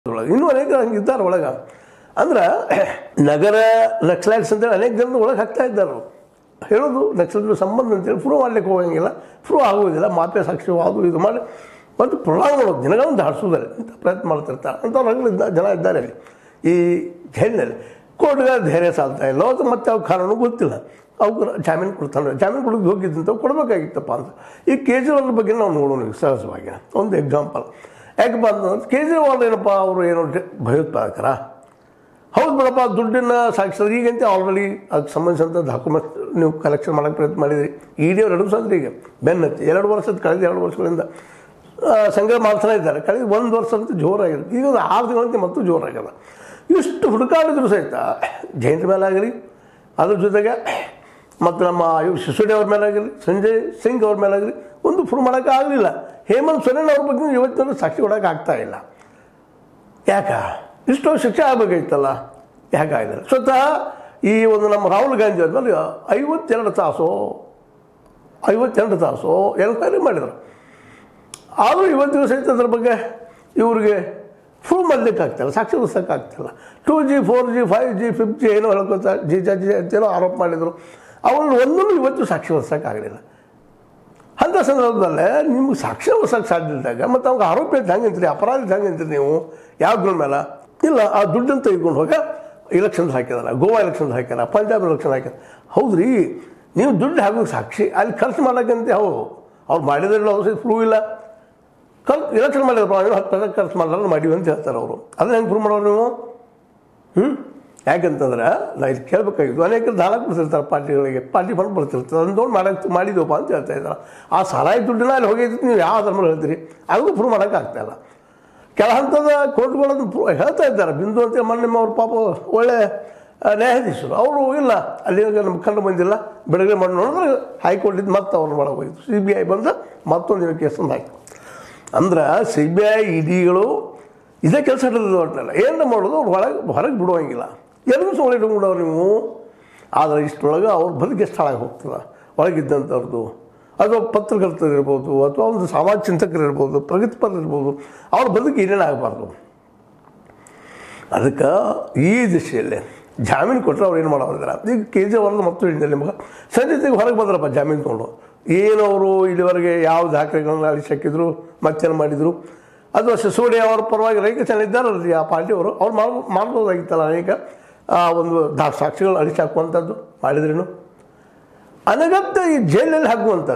ಇನ್ನೂ ಅನೇಕ ಹಂಗಿದ್ದಾರೆ ಒಳಗೆ. ಅಂದ್ರೆ ನಗರ ನಕ್ಸಲೈಟ್ಸ್ ಅಂತೇಳಿ ಅನೇಕ ಜನರು ಒಳಗೆ ಹಾಕ್ತಾ ಇದ್ದಾರೆ. ಹೇಳೋದು ನಕ್ಸಲೈಟ್ ಸಂಬಂಧ ಅಂತೇಳಿ ಪ್ರೂವ್ ಮಾಡ್ಲಿಕ್ಕೆ ಹೋಗಂಗಿಲ್ಲ, ಪ್ರೂವ್ ಆಗೋದಿಲ್ಲ, ಮಾಪೆ ಸಾಕ್ಷಿ ಅದು ಇದು ಮಾಡಿ ಮತ್ತು ಪ್ರೊಲಾಂಗ್ ಮಾಡೋದು, ದಿನಗಳನ್ನು ದಾಟಿಸೋದಾರೆ ಅಂತ ಪ್ರಯತ್ನ ಮಾಡ್ತಿರ್ತಾರೆ. ಅಂಥವ್ರು ಜನ ಇದ್ದಾರೆ ಅಲ್ಲಿ ಈ ಜೈಲಿನಲ್ಲಿ. ಕೋರ್ಟ್ಗೆ ಧೈರ್ಯ ಸಾಲ್ತಾ ಇಲ್ಲ, ಅದು ಮತ್ತೆ ಅವ್ರ ಕಾರಣ ಗೊತ್ತಿಲ್ಲ, ಅವ್ರು ಜಾಮೀನು ಕೊಡ್ತಾನೆ. ಜಾಮೀನು ಕೊಡೋದು ಹೋಗಿದ್ದಂತ ಕೊಡಬೇಕಾಗಿತ್ತಪ್ಪ ಅಂತ. ಈ ಕೇಜ್ರಿವಾಲ್ ಬಗ್ಗೆ ನಾವು ನೋಡೋಣ ಸಹಜವಾಗಿ ಒಂದು ಎಕ್ಸಾಂಪಲ್. ಯಾಕಪ್ಪ ಅಂತಂದ್ರೆ ಕೇಜ್ರಿವಾಲ್ ಏನಪ್ಪ ಅವರು ಏನೋ ಭಯೋತ್ಪಾದಕರ ಹೌದು ಬಿಡಪ್ಪ, ದುಡ್ಡನ್ನು ಸಾಗಿಸಿದ್ರೆ ಈಗಂತೆ ಆಲ್ರೆಡಿ ಅದಕ್ಕೆ ಸಂಬಂಧಿಸಿದಂಥ ಡಾಕ್ಯುಮೆಂಟ್ಸ್ ನೀವು ಕಲೆಕ್ಷನ್ ಮಾಡೋಕ್ಕೆ ಪ್ರಯತ್ನ ಮಾಡಿದ್ರಿ. ಇಡಿ ಅವ್ರು 2 ಸಲ ಈಗ ಬೆನ್ನತ್ತಿ 2 ವರ್ಷದ ಕಳೆದ 2 ವರ್ಷಗಳಿಂದ ಸಂಗ್ರಹ ಮಾಡ್ತಾನೆ ಇದ್ದಾರೆ. ಕಳೆದ 1 ವರ್ಷ ಅಂತ ಜೋರಾಗಿದೆ. ಈಗ 6 ತಿಂಗಳಂತೆ ಮತ್ತು ಜೋರಾಗ್ಯದ. ಇಷ್ಟು ಹುಡುಕಾಡಿದ್ರು ಸಹಿತ ಜಯಂತ್ ಮೇಲಾಗಲಿ, ಅದ್ರ ಜೊತೆಗೆ ಮತ್ತು ನಮ್ಮ ಸಿಸೋಡಿ ಅವ್ರ ಮೇಲಾಗಲಿ, ಸಂಜಯ್ ಸಿಂಗ್ ಅವ್ರ ಮೇಲಾಗಲಿ ಒಂದು ಪ್ರೂವ್ ಮಾಡೋಕ್ಕೆ ಆಗಲಿಲ್ಲ. ಹೇಮಂತ್ ಸೊರೇನ್ ಅವ್ರ ಬಗ್ಗೆ ಇವತ್ತಿನ ಸಾಕ್ಷಿ ಕೊಡೋಕೆ ಆಗ್ತಾ ಇಲ್ಲ. ಯಾಕೆ ಇಷ್ಟು ಶಿಕ್ಷೆ ಆಗಬೇಕಾಯ್ತಲ್ಲ, ಯಾಕಾಗಿಲ್ಲ? ಸ್ವತಃ ಈ ಒಂದು ನಮ್ಮ ರಾಹುಲ್ ಗಾಂಧಿ ಆದಮೇಲೆ 52 ತಾಸು ಎನ್ಕ್ವೈರಿ ಮಾಡಿದರು. ಆದರೂ ಇವತ್ತಿಗೂ ಸಹಿತ ಅದ್ರ ಬಗ್ಗೆ ಇವ್ರಿಗೆ ಪ್ರೂವ್ ಮಾಡಲಿಕ್ಕೆ ಆಗ್ತಾಯಿಲ್ಲ, ಸಾಕ್ಷಿ ಉಳಿಸೋಕೆ ಆಗ್ತಾಯಿಲ್ಲ. 2G 4G 5G 5G ಏನೋ ಹೇಳ್ಕೊತಾ ಜಿ ಅಂತೇನೋ ಆರೋಪ ಮಾಡಿದರು. ಅವ್ರನ್ನ ಒಂದೂ ಇವತ್ತು ಸಾಕ್ಷಿ ಉಳಿಸೋಕೆ ಆಗಲಿಲ್ಲ. ಅಂಥ ಸಂದರ್ಭದಲ್ಲೇ ನಿಮ್ಗೆ ಸಾಕ್ಷಿ ಉಳಿಸೋಕೆ ಸಾಧ್ಯ ಇದ್ದಾಗ ಮತ್ತು ಅವ್ರಿಗೆ ಆರೋಪಿ ಅಂತ ಹೆಂಗೆ ಅಂತೀರಿ, ಅಪರಾಧಿ ಹೆಂಗೆ ಅಂತೀರಿ ನೀವು? ಯಾವ್ದ್ರ ಮೇಲೆ ಇಲ್ಲ ಆ ದುಡ್ಡನ್ನು ತೆಗೆದುಕೊಂಡು ಹೋಗ ಎಲೆಕ್ಷನ್ಸ್ ಹಾಕಿದಾರ, ಗೋವಾ ಎಲೆಕ್ಷನ್ಸ್ ಹಾಕ್ಯಾರ, ಪಂಜಾಬ್ ಎಲೆಕ್ಷನ್ ಹಾಕ್ಯಾರ. ಹೌದು ರೀ, ನೀವು ದುಡ್ಡು ಹಾಕೋದು ಸಾಕ್ಷಿ ಅಲ್ಲಿ ಖರ್ಚು ಮಾಡೋಕ್ಕಂತೆ ಹೌದು ಅವ್ರು ಮಾಡಿದ್ರಿಲ್ಲ, ಅವ್ರು ಸಹಿತ ಪ್ರೂವ್ ಇಲ್ಲ. ಎಲೆಕ್ಷನ್ ಮಾಡಿದ್ರು 10% ಖರ್ಚು ಮಾಡಲ್ಲ ಮಾಡೀವಿ ಅಂತ ಹೇಳ್ತಾರೆ ಅವರು. ಅದನ್ನ ಹೆಂಗೆ ಪ್ರೂವ್ ಮಾಡೋರು ನೀವು? ಯಾಕಂತಂದ್ರೆ ನಾ ಇಲ್ಲಿ ಕೇಳಬೇಕಾಗಿದ್ದು, ಅನೇಕರು ದಾನ ಕೊಡ್ತಿರ್ತಾರೆ ಪಾರ್ಟಿಗಳಿಗೆ, ಪಾರ್ಟಿ ಫಂಡ್ ಬರ್ತಿರ್ತಾರೆ, ಅದೊಂದು ಮಾಡಿದವಪ್ಪ ಅಂತ ಹೇಳ್ತಾ ಇದ್ದಾರೆ. ಆ ಸಾರಾಯಿ ದುಡ್ಡನ್ನ ಅಲ್ಲಿ ಹೋಗಿದ್ದು ನೀವು ಯಾವ ಧರ್ಮ ಹೇಳ್ತೀರಿ? ಅದನ್ನು ಪ್ರೂವ್ ಮಾಡೋಕೆ ಆಗ್ತಾಯಿಲ್ಲ. ಕೆಲ ಹಂತದ ಕೋರ್ಟ್ಗಳನ್ನು ಹೇಳ್ತಾ ಇದ್ದಾರೆ. ಬಿಂದು ಅಂತ ಮೊನ್ನೆ ಅವ್ರ ಪಾಪ ಒಳ್ಳೆ ನ್ಯಾಯಾಧೀಶರು, ಅವರು ಇಲ್ಲ ಅಲ್ಲಿ ನಮ್ಗೆ ಕಂಡು ಬಂದಿಲ್ಲ, ಬಿಡುಗಡೆ ಮಾಡಿ ನೋಡಿದ್ರೆ ಹೈಕೋರ್ಟಿದ್ದು ಮತ್ತೆ ಅವ್ರನ್ನ ಒಳಗೆ ಹೋಗಿತ್ತು. CBI ಬಂದು ಮತ್ತೊಂದು ಕೇಸನ್ನು ಹಾಕಿ. ಅಂದ್ರೆ CBI ಇಡಿಗಳು ಇದೇ ಕೆಲಸ ಹಿಡಿದು ಹೊರಟಲ್ಲ, ಏನು ಮಾಡೋದು ಅವ್ರು ಹೊರಗೆ ಬಿಡುವಂಗಿಲ್ಲ. ಎಲ್ಲರೂ ಸೊಳ್ಳೆ ಬಿಡೋರು ನೀವು. ಆದರೆ ಇಷ್ಟರೊಳಗೆ ಅವ್ರ ಬದುಕು ಎಷ್ಟು ಹಾಳಾಗಿ ಹೋಗ್ತದೆ ಒಳಗಿದ್ದಂಥವ್ರದ್ದು. ಅದು ಪತ್ರಕರ್ತರು ಇರ್ಬೋದು, ಅಥವಾ ಒಂದು ಸಮಾಜ ಚಿಂತಕರು ಇರ್ಬೋದು, ಪ್ರಗತಿಪರ ಇರ್ಬೋದು, ಅವ್ರ ಬದುಕು ಏನೇನು ಆಗಬಾರ್ದು. ಅದಕ್ಕೆ ಈ ದಿಶೆಯಲ್ಲೇ ಜಾಮೀನು ಕೊಟ್ಟರೆ ಅವ್ರು ಏನು ಮಾಡೋದಿಲ್ಲ. ಈಗ ಕೇಜ್ರಿವಾಲ್ ಮತ್ತು ಹೇಳಿದ್ದಾರೆ ನಿಮಗೆ ಸಂಜೆ ಹೊರಗೆ ಬಂದ್ರಪ್ಪ ಜಾಮೀನು ತೊಗೊಂಡು. ಏನವರು ಇಲ್ಲಿವರೆಗೆ ಯಾವ ದಾಖಲೆಗಳನ್ನ ಅಳಿಸಾಕಿದ್ರು, ಮತ್ತೇನು ಮಾಡಿದರು? ಅಥವಾ ಸಿಸೋಡಿ ಅವ್ರ ಪರವಾಗಿ ಅನೇಕ ಜನ ಇದ್ದಾರಲ್ರಿ ಆ ಪಾರ್ಟಿಯವರು, ಅವ್ರು ಮಾಡ್ಬೋದಾಗಿತ್ತಲ್ಲ. ಅನೇಕ ಒಂದು ಸಾಕ್ಷಿಗಳನ್ನ ಅಳಿಸಾಕುವಂಥದ್ದು ಮಾಡಿದ್ರೇನು ಅನಗತ್ಯ ಈ ಜೈಲಲ್ಲಿ ಹಾಕುವಂಥದ್ದು.